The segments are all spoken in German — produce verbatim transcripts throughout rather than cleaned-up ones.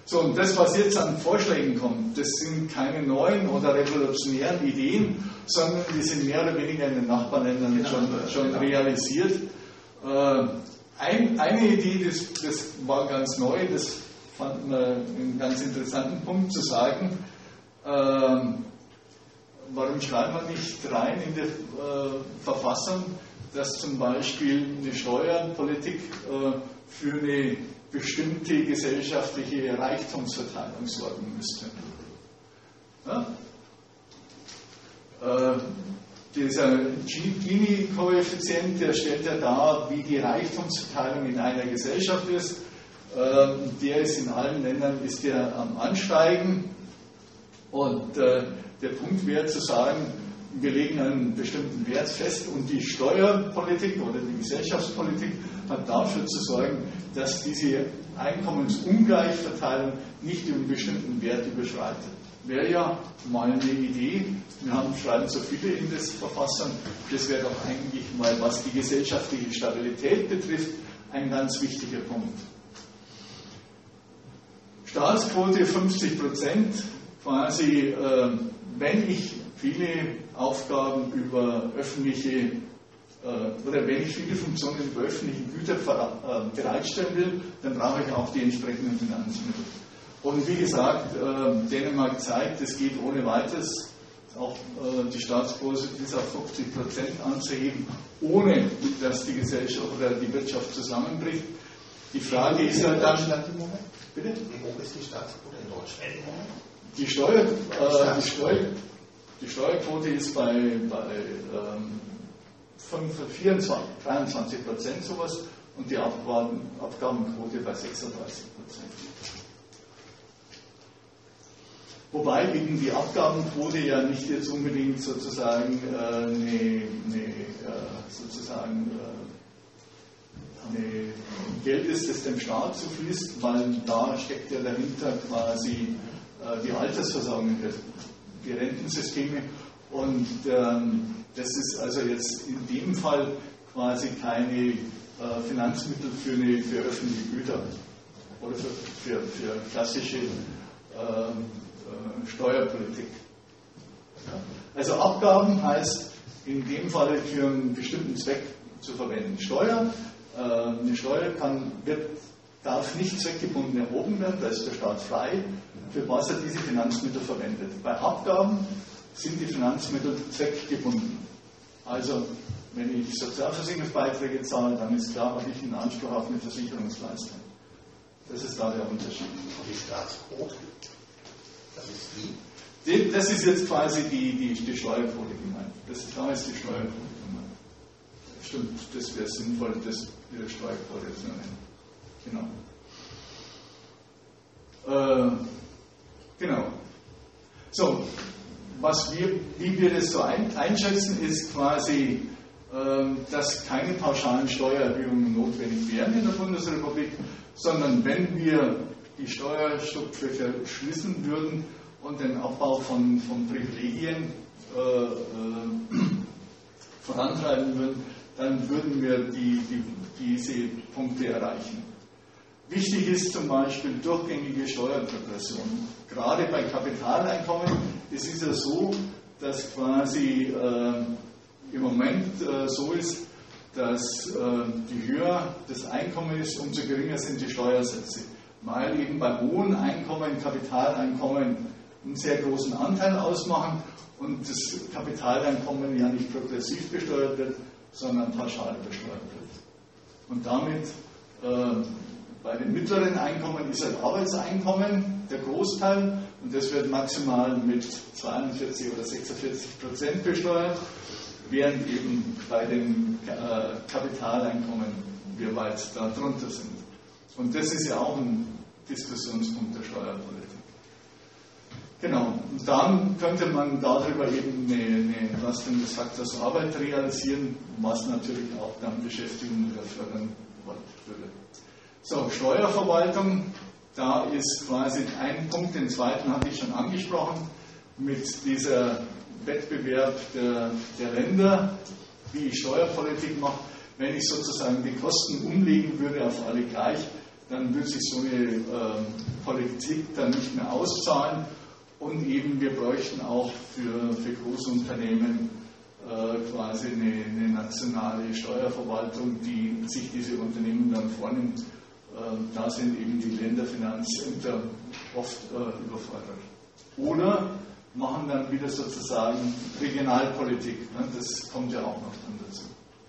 So, und das, was jetzt an Vorschlägen kommt, das sind keine neuen oder revolutionären Ideen, sondern die sind mehr oder weniger in den Nachbarländern genau, schon, schon genau. realisiert. Äh, ein, eine Idee, das, das war ganz neu, das fand man einen ganz interessanten Punkt zu sagen. Äh, warum schreiben wir nicht rein in die äh, Verfassung, dass zum Beispiel eine Steuerpolitik äh, für eine bestimmte gesellschaftliche Reichtumsverteilung sorgen müsste. Ja? Äh, dieser Gini-Koeffizient, der stellt ja dar, wie die Reichtumsverteilung in einer Gesellschaft ist. Äh, der ist in allen Ländern ist der am Ansteigen. Und äh, der Punkt wäre zu sagen, wir legen einen bestimmten Wert fest und die Steuerpolitik oder die Gesellschaftspolitik hat dafür zu sorgen, dass diese Einkommensungleichverteilung nicht über einen bestimmten Wert überschreitet. Wäre ja mal eine Idee, wir haben, schreiben so viele in das Verfassung, das wäre doch eigentlich mal, was die gesellschaftliche Stabilität betrifft, ein ganz wichtiger Punkt. Staatsquote fünfzig Prozent, quasi, äh, wenn ich viele Aufgaben über öffentliche oder wenn ich viele Funktionen über öffentliche Güter bereitstellen will, dann brauche ich auch die entsprechenden Finanzmittel. Und wie gesagt, Dänemark zeigt, es geht ohne weiteres, auch die Staatsquote bis auf fünfzig Prozent anzuheben, ohne dass die Gesellschaft oder die Wirtschaft zusammenbricht. Die Frage ist ja dann... Bitte? Wie hoch ist die Staatsquote in Deutschland im Moment? Die, Steuer, äh, die, Steuer, die Steuerquote ist bei, bei ähm, vierundzwanzig, dreiundzwanzig Prozent sowas und die Abgaben, Abgabenquote bei sechsunddreißig Prozent. Wobei eben die Abgabenquote ja nicht jetzt unbedingt sozusagen äh, eine, eine, äh, sozusagen, äh, eine Geld ist, das dem Staat zufließt, weil da steckt ja dahinter quasi äh, die Altersversorgung, die Rentensysteme und ähm, das ist also jetzt in dem Fall quasi keine äh, Finanzmittel für, eine, für öffentliche Güter oder für, für, für klassische äh, äh, Steuerpolitik. Ja. Also Abgaben heißt in dem Fall für einen bestimmten Zweck zu verwenden. Steuer, äh, eine Steuer kann, wird, darf nicht zweckgebunden erhoben werden, da ist der Staat frei, für was er diese Finanzmittel verwendet. Bei Abgaben sind die Finanzmittel zweckgebunden. Also, wenn ich Sozialversicherungsbeiträge zahle, dann ist klar, habe ich einen Anspruch auf eine Versicherungsleistung. Das ist da der Unterschied. Und die Staatsquote? Das ist die? Das ist jetzt quasi die, die, die Steuerquote gemeint. Das ist, da ist die Steuerquote gemeint. Stimmt, das wäre sinnvoll, das wieder Steuerquote zu nennen. Genau. Äh, genau. So. Was wir, wie wir das so ein, einschätzen, ist quasi, ähm, dass keine pauschalen Steuererhöhungen notwendig wären in der Bundesrepublik, sondern wenn wir die Steuerstruktur schließen würden und den Abbau von, von Privilegien äh, äh, vorantreiben würden, dann würden wir die, die, diese Punkte erreichen. Wichtig ist zum Beispiel durchgängige Steuerprogression. Gerade bei Kapitaleinkommen, es ist ja so, dass quasi äh, im Moment äh, so ist, dass äh, je höher das Einkommen ist, umso geringer sind die Steuersätze. Weil eben bei hohen Einkommen, Kapitaleinkommen einen sehr großen Anteil ausmachen und das Kapitaleinkommen ja nicht progressiv besteuert wird, sondern pauschal besteuert wird. Und damit äh, bei den mittleren Einkommen ist ein Arbeitseinkommen der Großteil und das wird maximal mit zweiundvierzig oder sechsundvierzig Prozent besteuert, während eben bei den äh, Kapitaleinkommen wir weit darunter sind. Und das ist ja auch ein Diskussionspunkt der Steuerpolitik. Genau, und dann könnte man darüber eben eine, eine Entlastung des Faktors Arbeit realisieren, was natürlich auch dann Beschäftigung wieder fördern würde. So, Steuerverwaltung, da ist quasi ein Punkt, den zweiten hatte ich schon angesprochen, mit dieser Wettbewerb der, der Länder, wie ich Steuerpolitik mache. Wenn ich sozusagen die Kosten umlegen würde auf alle gleich, dann würde sich so eine äh, Politik dann nicht mehr auszahlen. Und eben wir bräuchten auch für, für Großunternehmen äh, quasi eine, eine nationale Steuerverwaltung, die sich diese Unternehmen dann vornimmt. Äh, da sind eben die Länderfinanzämter oft äh, überfordert. Oder machen dann wieder sozusagen Regionalpolitik. Ne? Das kommt ja auch noch dann dazu.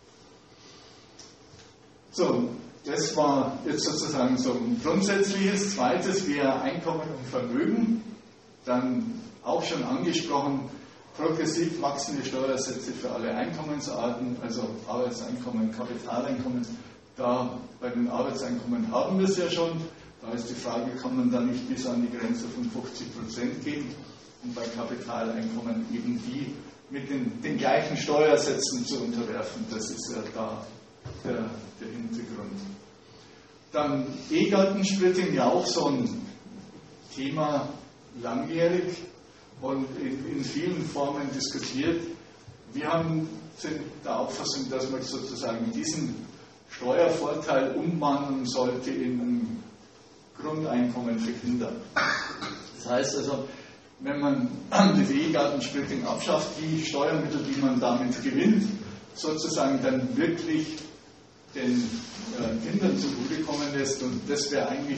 So, das war jetzt sozusagen so ein grundsätzliches. Zweites wäre Einkommen und Vermögen. Dann auch schon angesprochen, progressiv wachsende Steuersätze für alle Einkommensarten, also Arbeitseinkommen, Kapitaleinkommen. Da bei den Arbeitseinkommen haben wir es ja schon. Da ist die Frage, kann man da nicht bis an die Grenze von fünfzig Prozent gehen? Und bei Kapitaleinkommen eben die mit den, den gleichen Steuersätzen zu unterwerfen. Das ist ja da der, der Hintergrund. Dann Ehegattensplitting, ja auch so ein Thema, langjährig und in, in vielen Formen diskutiert. Wir haben, sind der Auffassung, dass man sozusagen diesen Steuervorteil umwandeln sollte in ein Grundeinkommen für Kinder. Das heißt also, wenn man das Ehegattensplitting abschafft, die Steuermittel, die man damit gewinnt, sozusagen dann wirklich den äh, Kindern zugutekommen lässt, und das wäre eigentlich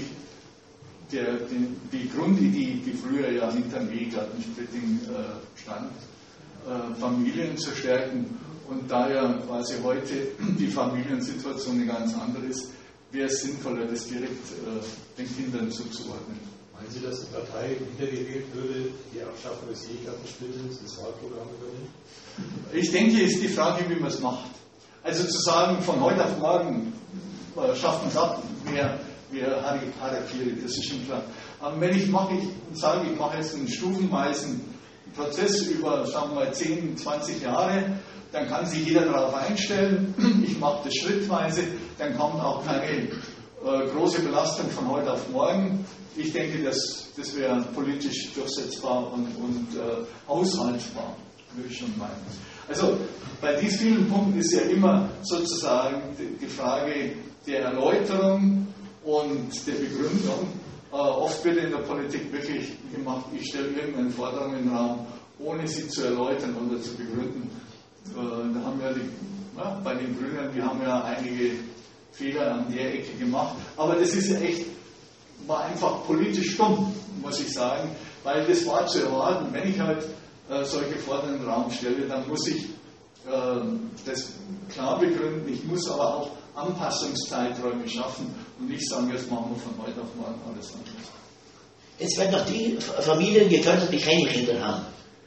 Der, die, die Grundidee, die früher ja hinter dem Ehegattensplitting äh, stand, äh, Familien zu stärken. Und da ja quasi heute die Familiensituation eine ganz andere ist, wäre es sinnvoller, das direkt äh, den Kindern zuzuordnen. Meinen Sie, dass die Partei wiedergewählt würde, die Abschaffung des Ehegattensplittings ins Wahlprogramm übernimmt? Ich denke, ist die Frage, wie man es macht. Also zu sagen, von heute auf morgen äh, schaffen es ab, wäre wäre Harakiri, das ist schon klar. Aber wenn ich mache, ich sage, ich mache jetzt einen stufenweisen Prozess über, sagen wir mal, zehn, zwanzig Jahre, dann kann sich jeder darauf einstellen. Ich mache das schrittweise, dann kommt auch keine äh, große Belastung von heute auf morgen. Ich denke, das, das wäre politisch durchsetzbar und, und äh, aushaltbar, würde ich schon meinen. Also bei diesen vielen Punkten ist ja immer sozusagen die, die Frage der Erläuterung und der Begründung. Äh, oft wird in der Politik wirklich gemacht, ich stelle irgendeine Forderung in den Raum, ohne sie zu erläutern oder zu begründen. Äh, da haben wir die, ja, bei den Grünen, die haben ja einige Fehler an der Ecke gemacht. Aber das ist ja echt, war einfach politisch dumm, muss ich sagen, weil das war zu erwarten. Wenn ich halt äh, solche Forderungen in den Raum stelle, dann muss ich äh, das klar begründen. Ich muss aber auch Anpassungszeiträume schaffen und nicht sagen, jetzt machen wir von heute auf morgen alles anders. Jetzt werden noch die Familien gefördert, die keine Kinder haben.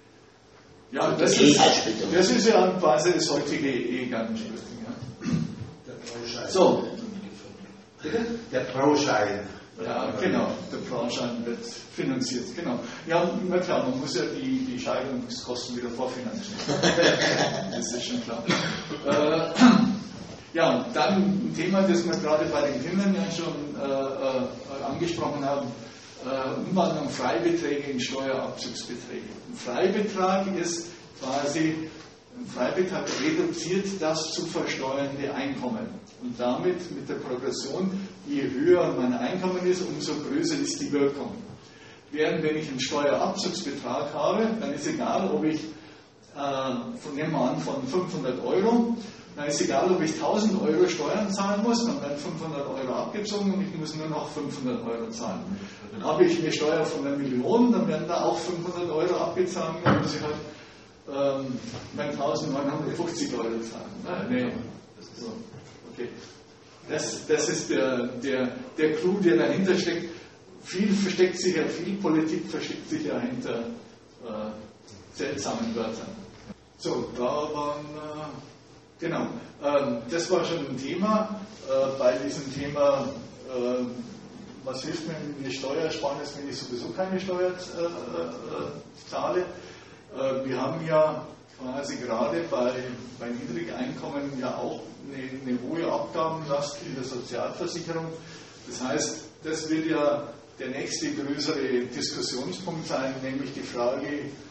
Ja, das ist, das ist ja quasi das heutige Ehegattensplitting. Ja. Der Brauschein. So. Bitte? Der Brauschein. Ja, genau, der Brauschein wird finanziert, genau. Ja, na klar, man muss ja die, die Scheidungskosten wieder vorfinanzieren. Das ist schon klar. Äh, Ja, dann ein Thema, das wir gerade bei den Kindern ja schon äh, äh, angesprochen haben, äh, Umwandlung Freibeträge in Steuerabzugsbeträge. Ein Freibetrag ist quasi, ein Freibetrag reduziert das zu versteuernde Einkommen. Und damit mit der Progression, je höher mein Einkommen ist, umso größer ist die Wirkung. Während wenn ich einen Steuerabzugsbetrag habe, dann ist egal, ob ich, äh, von nehmen wir an, von fünfhundert Euro, dann ist egal, ob ich tausend Euro Steuern zahlen muss, dann werden fünfhundert Euro abgezogen und ich muss nur noch fünfhundert Euro zahlen. Dann habe ich eine Steuer von einer Million, dann werden da auch fünfhundert Euro abgezogen, dann muss ich halt ähm, eintausendneunhundertfünfzig Euro zahlen. Nein, nee. So, okay. Das, das ist der, der, der Clou, der dahinter steckt. Viel versteckt sich ja, viel Politik versteckt sich ja hinter äh, seltsamen Wörtern. So, da waren äh, Genau, ähm, das war schon ein Thema. Äh, bei diesem Thema, äh, was hilft mir eine Steuersparnis, wenn ich sowieso keine Steuer äh, äh, zahle. Äh, wir haben ja quasi gerade bei, bei Niedrigeinkommen ja auch eine, eine hohe Abgabenlast in der Sozialversicherung. Das heißt, das wird ja der nächste größere Diskussionspunkt sein, nämlich die Frage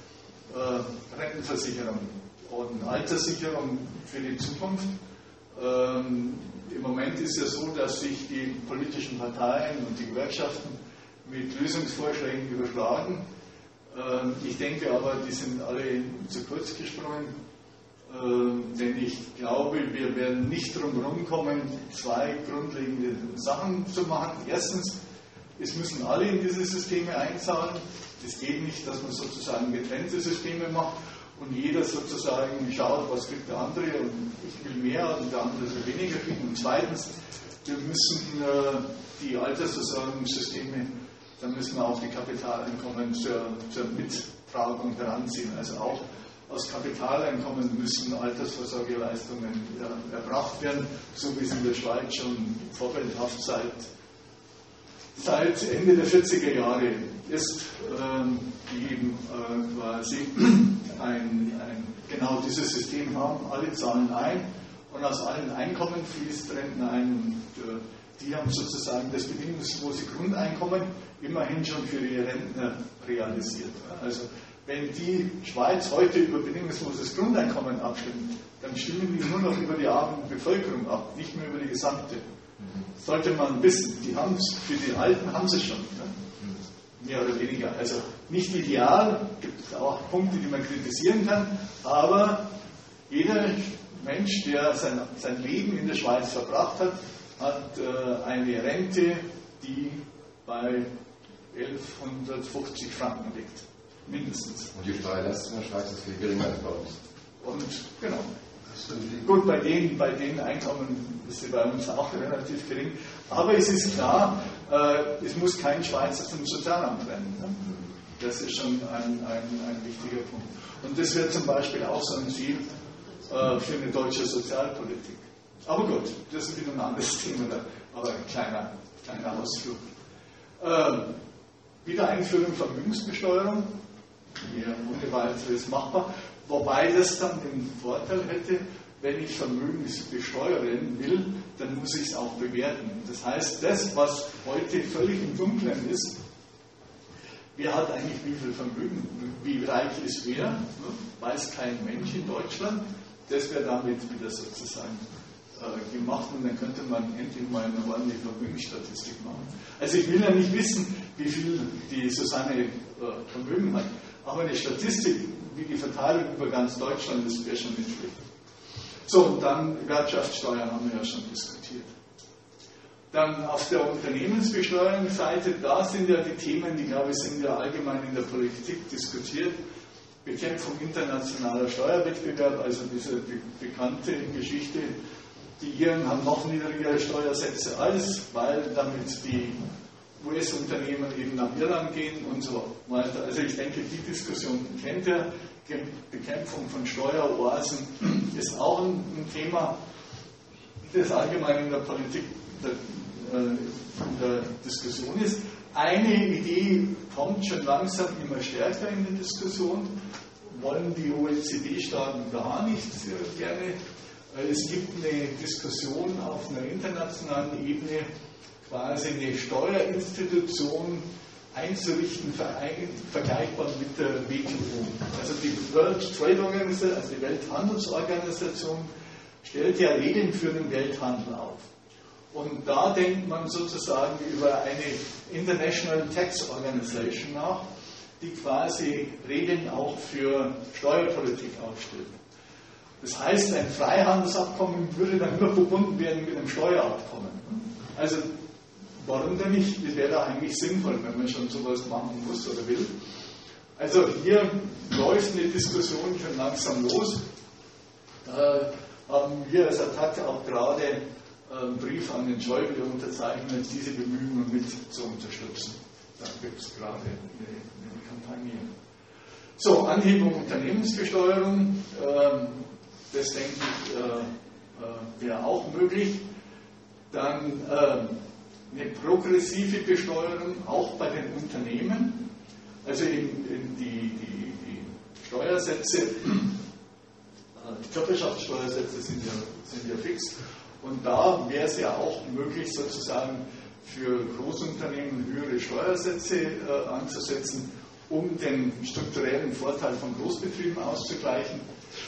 äh, Rentenversicherung und Alterssicherung für die Zukunft. Ähm, Im Moment ist ja so, dass sich die politischen Parteien und die Gewerkschaften mit Lösungsvorschlägen überschlagen. Ich denke aber, die sind alle zu kurz gesprungen, denn ich glaube, wir werden nicht drum herum kommen, zwei grundlegende Sachen zu machen. Erstens, es müssen alle in diese Systeme einzahlen. Es geht nicht, dass man sozusagen getrennte Systeme macht und jeder sozusagen schaut, was kriegt der andere und ich will mehr und der andere will weniger kriegen. Und zweitens, wir müssen die Altersversorgungssysteme, da müssen wir auch die Kapitaleinkommen zur, zur Mittragung heranziehen. Also auch aus Kapitaleinkommen müssen Altersvorsorgeleistungen ja, erbracht werden, so wie es in der Schweiz schon vorbildhaft seit, seit Ende der vierziger Jahre ist, ähm, die eben äh, quasi ein, ein, genau dieses System haben. Alle zahlen ein und aus allen Einkommen fließt Renten ein. Und, äh, die haben sozusagen das bedingungslose Grundeinkommen immerhin schon für ihre Rentner realisiert. Also wenn die Schweiz heute über bedingungsloses Grundeinkommen abstimmt, dann stimmen die nur noch über die arme Bevölkerung ab, nicht mehr über die gesamte. Sollte man wissen, die haben es, für die Alten haben sie es schon, ne? Mehr oder weniger. Also nicht ideal, gibt auch Punkte, die man kritisieren kann, aber jeder Mensch, der sein, sein Leben in der Schweiz verbracht hat, hat äh, eine Rente, die bei elfhundertfünfzig Franken liegt. Mindestens. Und die Steuerlast in der Schweiz ist viel geringer als bei uns. Und genau. Gut, bei den, bei den Einkommen ist sie bei uns auch relativ gering. Aber es ist klar, äh, es muss kein Schweizer zum Sozialamt rennen. Ne? Das ist schon ein, ein, ein wichtiger Punkt. Und das wäre zum Beispiel auch so ein Ziel äh, für eine deutsche Sozialpolitik. Aber gut, das ist wieder ein anderes Thema, aber ein kleiner, kleiner Ausflug. Ähm, Wiedereinführung von Vermögensbesteuerung, ja, ohne weiteres machbar, wobei das dann den Vorteil hätte, wenn ich Vermögen besteuern will, dann muss ich es auch bewerten. Das heißt, das, was heute völlig im Dunkeln ist, wer hat eigentlich wie viel Vermögen, wie reich ist wer, ne, weiß kein Mensch in Deutschland, das wäre damit wieder sozusagen gemacht und dann könnte man endlich mal eine ordentliche Vermögensstatistik machen. Also ich will ja nicht wissen, wie viel die Susanne äh, Vermögen hat, aber eine Statistik, wie die Verteilung über ganz Deutschland ist, wäre schon nicht schlecht. So, und dann Wirtschaftssteuern haben wir ja schon diskutiert. Dann auf der Unternehmensbesteuerungsseite, da sind ja die Themen, die glaube ich sind ja allgemein in der Politik diskutiert. Bekämpfung internationaler Steuerwettbewerb, also diese be bekannte Geschichte. Die Iren haben noch niedrigere Steuersätze als, weil damit die U S-Unternehmen eben nach Irland gehen und so weiter. Also ich denke, die Diskussion kennt ihr. Bekämpfung von Steueroasen ist auch ein, ein Thema, das allgemein in der Politik der, äh, in der Diskussion ist. Eine Idee kommt schon langsam immer stärker in die Diskussion. Wollen die O E C D-Staaten gar nicht äh, gerne. Es gibt eine Diskussion auf einer internationalen Ebene, quasi eine Steuerinstitution einzurichten, vergleichbar mit der W T O. Also die World Trade Organization, also die Welthandelsorganisation, stellt ja Regeln für den Welthandel auf. Und da denkt man sozusagen über eine International Tax Organization nach, die quasi Regeln auch für Steuerpolitik aufstellt. Das heißt, ein Freihandelsabkommen würde dann nur verbunden werden mit einem Steuerabkommen. Also, warum denn nicht? Das wäre da eigentlich sinnvoll, wenn man schon sowas machen muss oder will. Also, hier läuft eine Diskussion schon langsam los. Da haben wir als Attacke auch gerade einen Brief an den Schäuble unterzeichnet, diese Bemühungen mit zu unterstützen. Da gibt es gerade eine, eine Kampagne. So, Anhebung Unternehmensbesteuerung. Ähm, Das denke ich, äh, äh, wäre auch möglich. Dann äh, eine progressive Besteuerung auch bei den Unternehmen. Also in, in die, die, die Steuersätze, äh, die Körperschaftssteuersätze sind ja, sind ja fix. Und da wäre es ja auch möglich, sozusagen für Großunternehmen höhere Steuersätze äh, anzusetzen, um den strukturellen Vorteil von Großbetrieben auszugleichen.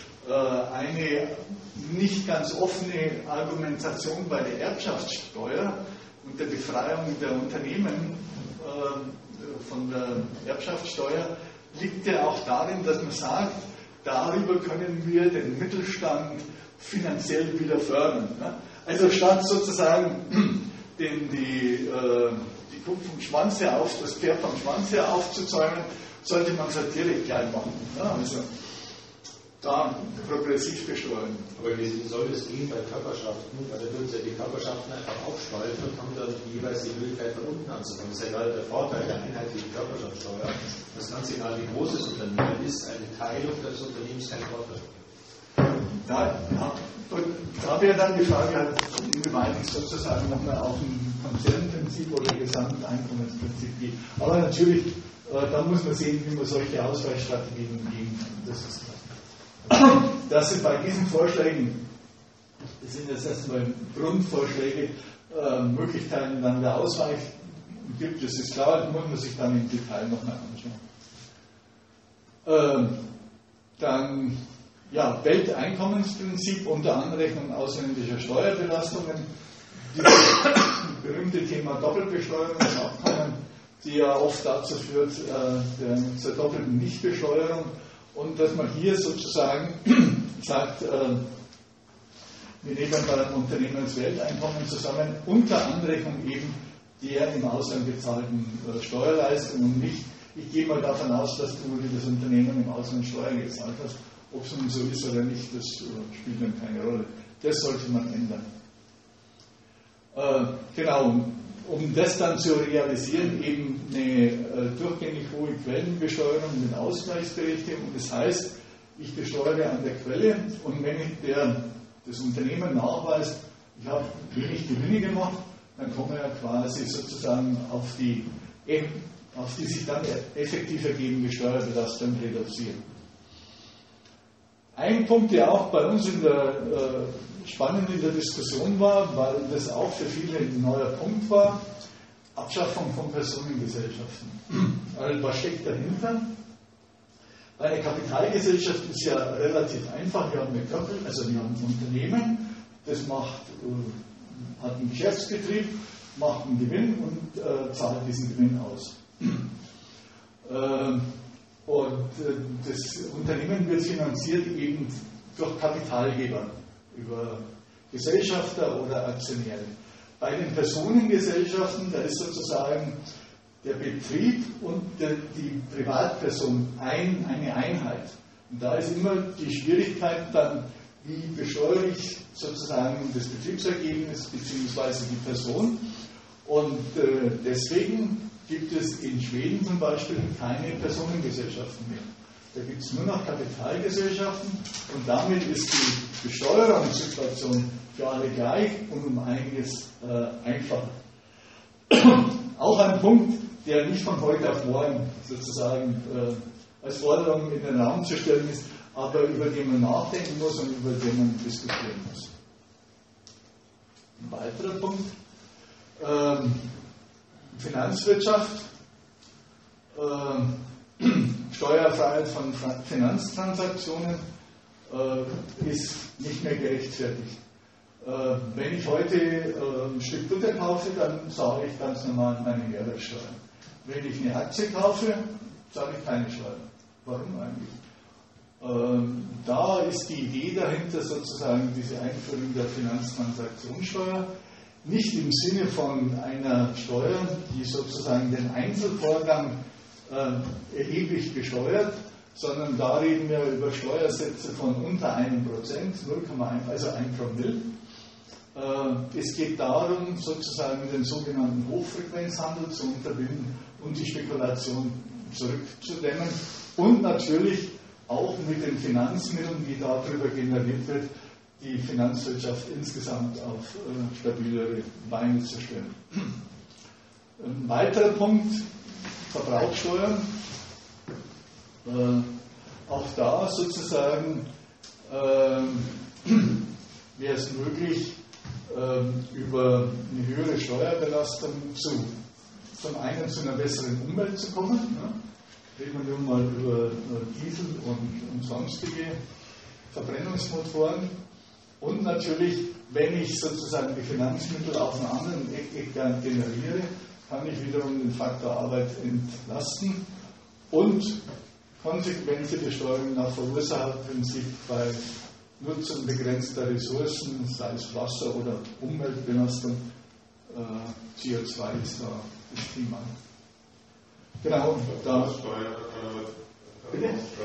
Eine nicht ganz offene Argumentation bei der Erbschaftssteuer und der Befreiung der Unternehmen von der Erbschaftssteuer liegt ja auch darin, dass man sagt, darüber können wir den Mittelstand finanziell wieder fördern. Ne? Also statt sozusagen den, die, äh, die Kuh vom Schwanz her auf, das Pferd vom Schwanz her aufzuzäumen, sollte man es halt direkt gleich machen. Ne? Also da progressiv besteuern. Aber wie soll das gehen bei Körperschaften? Also würden Sie ja die Körperschaften einfach aufspalten und haben dann jeweils die Möglichkeit von unten anzufangen. Das ist ja gerade der Vorteil der einheitlichen Körperschaftssteuer. Das ganz egal wie groß das Unternehmen ist, eine Teilung des Unternehmens kein Vorteil. Da, ja, und da wäre dann die Frage, halt, inwieweit es sozusagen nochmal auf ein Konzernprinzip oder Gesamteinkommensprinzip geht. Aber natürlich, äh, da muss man sehen, wie man solche Ausweichstrategien umgehen kann. Das ist klar. Das sind bei diesen Vorschlägen, das sind jetzt erstmal Grundvorschläge, äh, Möglichkeiten dann der Ausweich gibt, das ist klar, das muss man sich dann im Detail nochmal anschauen. Ähm, dann ja, Welteinkommensprinzip unter Anrechnung ausländischer Steuerbelastungen, dieses berühmte Thema Doppelbesteuerung im Abkommen, die ja oft dazu führt, äh, der, zur doppelten Nichtbesteuerung, und dass man hier sozusagen sagt, äh, wir nehmen beim Unternehmen das Welteinkommen zusammen, unter Anrechnung eben der im Ausland bezahlten äh, Steuerleistung und nicht, ich gehe mal davon aus, dass du für das Unternehmen im Ausland Steuern gezahlt hast. Ob es nun so ist oder nicht, das äh, spielt dann keine Rolle. Das sollte man ändern. Äh, genau, um das dann zu realisieren, eben eine äh, durchgängig hohe Quellenbesteuerung mit Ausgleichsberechtigung. Das heißt, ich besteuere an der Quelle, und wenn ich der, das Unternehmen nachweist, ich habe wenig Gewinne gemacht, dann komme ich ja quasi sozusagen auf die, auf die sich dann effektiv ergebende Steuerbelastung reduzieren. Ein Punkt, der auch bei uns in der, äh, spannend in der Diskussion war, weil das auch für viele ein neuer Punkt war, Abschaffung von Personengesellschaften. Also was steckt dahinter? Eine Kapitalgesellschaft ist ja relativ einfach. Wir haben eine Köppel, also wir haben ein Unternehmen, das macht, äh, hat einen Geschäftsbetrieb, macht einen Gewinn und äh, zahlt diesen Gewinn aus. ähm, Und das Unternehmen wird finanziert eben durch Kapitalgeber, über Gesellschafter oder Aktionäre. Bei den Personengesellschaften, da ist sozusagen der Betrieb und die Privatperson ein, eine Einheit. Und da ist immer die Schwierigkeit dann, wie besteuere ich sozusagen das Betriebsergebnis bzw. die Person. Und äh, deswegen gibt es in Schweden zum Beispiel keine Personengesellschaften mehr. Da gibt es nur noch Kapitalgesellschaften, und damit ist die Besteuerungssituation für alle gleich und um einiges äh, einfacher. Auch ein Punkt, der nicht von heute auf morgen sozusagen äh, als Forderung in den Raum zu stellen ist, aber über den man nachdenken muss und über den man diskutieren muss. Ein weiterer Punkt. Ähm, Finanzwirtschaft, äh, Steuerfreiheit von Finanztransaktionen äh, ist nicht mehr gerechtfertigt. Äh, wenn ich heute äh, ein Stück Butter kaufe, dann zahle ich ganz normal meine Mehrwertsteuer. Wenn ich eine Aktie kaufe, zahle ich keine Steuer. Warum eigentlich? Äh, da ist die Idee dahinter sozusagen diese Einführung der Finanztransaktionssteuer. Nicht im Sinne von einer Steuer, die sozusagen den Einzelvorgang äh, erheblich besteuert, sondern da reden wir über Steuersätze von unter einem Prozent, null Komma eins, also ein Promille. Äh, es geht darum, sozusagen den sogenannten Hochfrequenzhandel zu unterbinden und die Spekulation zurückzudämmen und natürlich auch mit den Finanzmitteln, die darüber generiert wird, die Finanzwirtschaft insgesamt auf äh, stabilere Beine zu stellen. Ein weiterer Punkt, Verbrauchssteuern. Äh, auch da sozusagen äh, wäre es möglich, äh, über eine höhere Steuerbelastung zu, zum einen zu einer besseren Umwelt zu kommen. Ne? Reden wir nun mal über äh, Diesel und, und sonstige Verbrennungsmotoren. Und natürlich, wenn ich sozusagen die Finanzmittel auf einem anderen Eck generiere, kann ich wiederum den Faktor Arbeit entlasten und konsequente Besteuerung nach Verursacherprinzip bei Nutzung begrenzter Ressourcen, sei es Wasser oder Umweltbelastung, äh, C O zwei ist da das Thema. Genau, da. Bitte?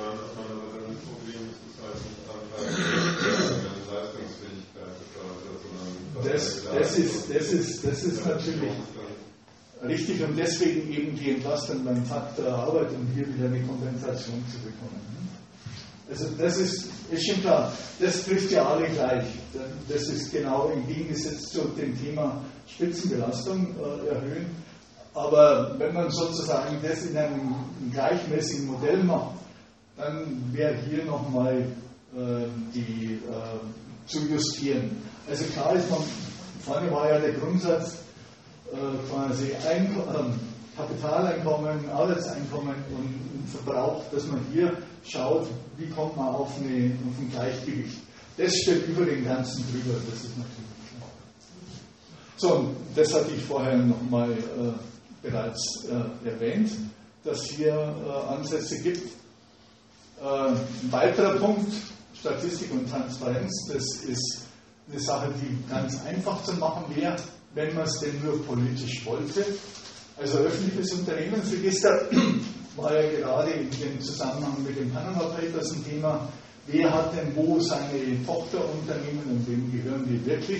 Das, das, ist, das, ist, das ist natürlich richtig und deswegen eben die Entlastung beim Faktor Arbeit, um hier wieder eine Kompensation zu bekommen. Also das ist, ist schon klar, das trifft ja alle gleich. Das ist genau im Gegensatz zu dem Thema Spitzenbelastung äh, erhöhen. Aber wenn man sozusagen das in einem gleichmäßigen Modell macht, dann wäre hier nochmal äh, die äh, zu justieren. Also klar ist, man, vorne war ja der Grundsatz, äh, quasi Ein äh, Kapitaleinkommen, Arbeitseinkommen und Verbrauch, dass man hier schaut, wie kommt man auf, eine, auf ein Gleichgewicht. Das steht über den ganzen drüber, das ist natürlich klar. So, und das hatte ich vorher nochmal äh, bereits äh, erwähnt, dass hier äh, Ansätze gibt. Äh, ein weiterer Punkt, Statistik und Transparenz, das ist eine Sache, die ganz einfach zu machen wäre, wenn man es denn nur politisch wollte. Also öffentliches Unternehmensregister war ja gerade in dem Zusammenhang mit dem Panama Papers ein Thema. Wer hat denn wo seine Tochterunternehmen und wem gehören die wirklich?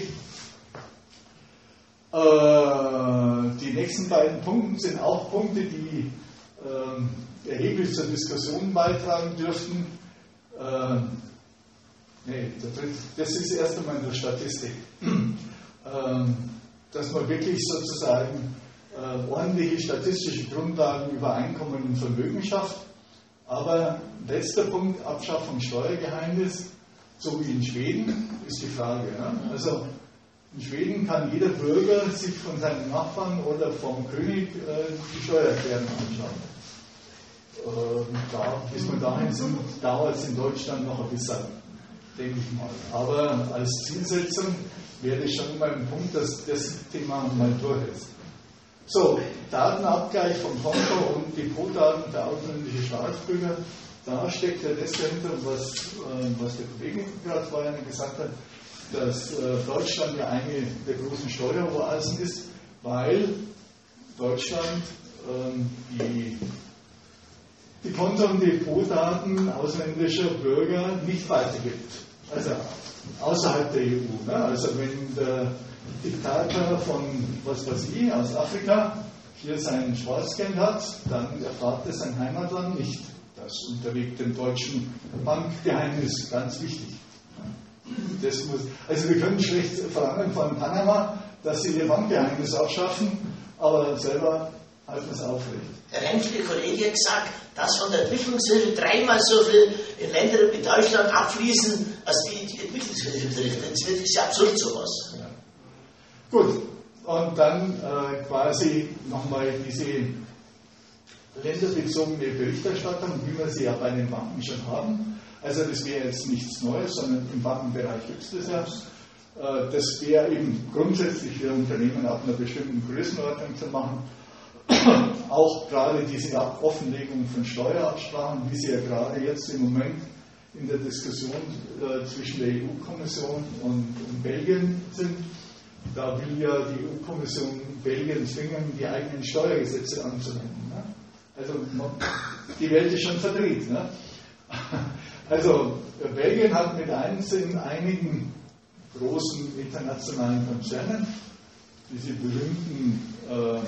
Äh, die nächsten beiden Punkte sind auch Punkte, die äh, erheblich zur Diskussion beitragen dürften. Äh, nee, das ist erst einmal in der Statistik. äh, dass man wirklich sozusagen äh, ordentliche statistische Grundlagen über Einkommen und Vermögen schafft. Aber letzter Punkt, Abschaffung Steuergeheimnis, so wie in Schweden, ist die Frage. Ja? Also in Schweden kann jeder Bürger sich von seinem Nachbarn oder vom König äh, die Steuererklärung anschauen. Äh, da, bis wir dahin sind, dauert es in Deutschland noch ein bisschen, denke ich mal. Aber als Zielsetzung wäre das schon immer ein Punkt, dass das Thema mal durch ist. So, Datenabgleich von Konto und Depotdaten der ausländischen Staatsbürger, da steckt ja das dahinter, was, äh, was der Kollege gerade vorhin gesagt hat, dass äh, Deutschland ja eine der großen Steueroasen ist, weil Deutschland ähm, die, die Konto- und Depotdaten ausländischer Bürger nicht weitergibt. Also außerhalb der E U. Ne? Also wenn der Diktator von, was weiß ich, aus Afrika hier sein Schwarzgeld hat, dann erfahrt er sein Heimatland nicht. Das unterliegt dem deutschen Bankgeheimnis, ganz wichtig. Das muss, also wir können schlecht verlangen von Panama, dass sie ihr Bankgeheimnis abschaffen, aber selber halten es aufrecht. Der rechtliche Kollege hat gesagt, dass von der Entwicklungshilfe dreimal so viel in Ländern wie Deutschland abfließen, als die, die Entwicklungshilfe betrifft. Das ist ja absurd sowas. Ja. Gut, und dann äh, quasi nochmal diese länderbezogene Berichterstattung, wie wir sie ja bei den Banken schon haben. Also das wäre jetzt nichts Neues, sondern im Bankenbereich gibt es das ja. Äh, das wäre eben grundsätzlich für Unternehmen ab einer bestimmten Größenordnung zu machen. Auch gerade diese Offenlegung von Steuerabsprachen, wie sie ja gerade jetzt im Moment in der Diskussion äh, zwischen der E U-Kommission und, und Belgien sind. Da will ja die E U-Kommission Belgien zwingen, die eigenen Steuergesetze anzuwenden. Ne? Also die Welt ist schon verdreht. Ne? Also Belgien hat mit einzelnen einigen großen internationalen Konzernen diese berühmten äh,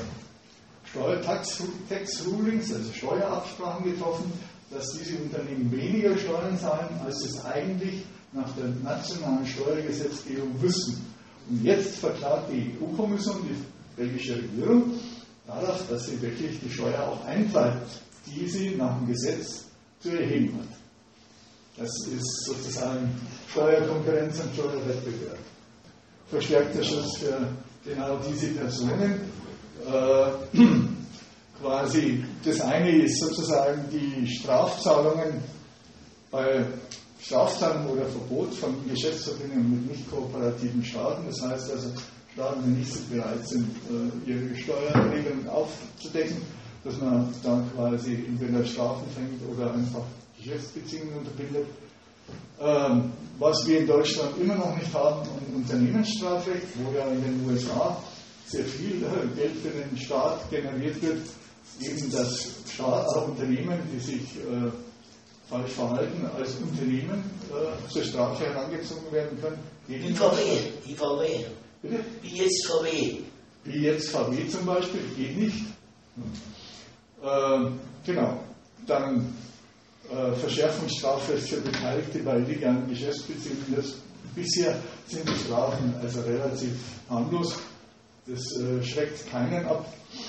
Steuertax-Rulings, also Steuerabsprachen getroffen, dass diese Unternehmen weniger Steuern zahlen, als es eigentlich nach der nationalen Steuergesetzgebung müssen. Und jetzt verklagt die E U-Kommission die belgische Regierung darauf, dass sie wirklich die Steuer auch eintreibt, die sie nach dem Gesetz zu erheben hat. Das ist sozusagen Steuerkonkurrenz und Steuerwettbewerb. Verstärkter Schutz für genau diese Personen. Äh, quasi das eine ist sozusagen die Strafzahlungen bei Strafzahlung oder Verbot von Geschäftsverbindungen mit nicht kooperativen Staaten. Das heißt also Staaten, die nicht so bereit sind, äh, ihre Steuerregeln aufzudecken, dass man dann quasi entweder Strafen fängt oder einfach Geschäftsbeziehungen unterbindet. Ähm, was wir in Deutschland immer noch nicht haben, ein Unternehmensstrafrecht, wo ja in den U S A sehr viel äh, Geld für den Staat generiert wird, eben dass Staat, äh, Unternehmen, die sich äh, falsch verhalten, als Unternehmen äh, zur Strafe herangezogen werden können. Wie V W, wie V W. Bitte? Wie jetzt V W. Wie jetzt V W zum Beispiel, geht nicht. Ähm, genau. Dann äh, Verschärfungsstrafe für Beteiligte bei illegalen Geschäftsbeziehungen. Das, bisher sind die Strafen also relativ harmlos. Das äh, schreckt keinen ab.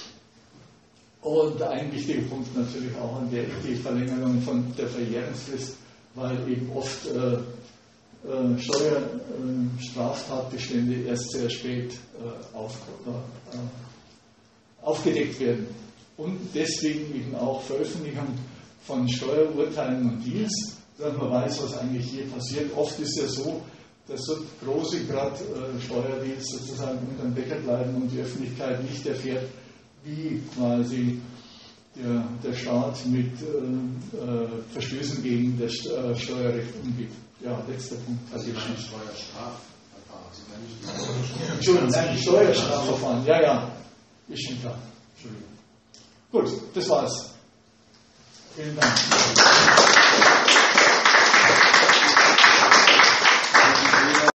Und ein wichtiger Punkt natürlich auch an der die Verlängerung von der Verjährungsfrist, weil eben oft äh, äh, Steuerstraftatbestände äh, erst sehr spät äh, auf, äh, aufgedeckt werden. Und deswegen eben auch Veröffentlichung von Steuerurteilen und Deals, dass man weiß, was eigentlich hier passiert. Oft ist ja so, dass so große gerade äh, Steuerdeals sozusagen unter dem Deckel bleiben und die Öffentlichkeit nicht erfährt, wie quasi der, der Staat mit äh, äh, Verstößen gegen das äh, Steuerrecht umgeht. Ja, letzter Punkt. Also ich meine Steuerstrafverfahren. Entschuldigung, nein, Steuerstrafverfahren. Ja, ja, ist schon klar. Entschuldigung. Gut, das war's. Vielen Dank.